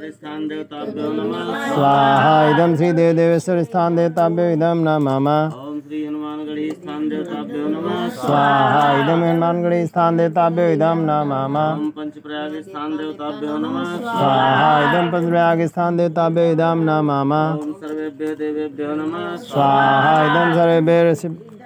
स्थान देवताभ्यो नमः। स्वाहा इदं श्री देवेश्वर स्थान देवताभ्यो इदं नमः। ओम श्री हनुमानगढ़ी स्थान देवताभ्यो नमः। स्वाहा इदं हनुमानगढ़ी स्थान देवताभ्यो इदं नमः। ओम पंचप्रयाग स्थान देवताभ्यो नमः। स्वाहा इदं पंचप्रयाग स्थान देवताभ्यो इदं नमः। ओम सर्वेभ्यो देवेभ्यो नमः। स्वाहा इदं सर्वेभ्यो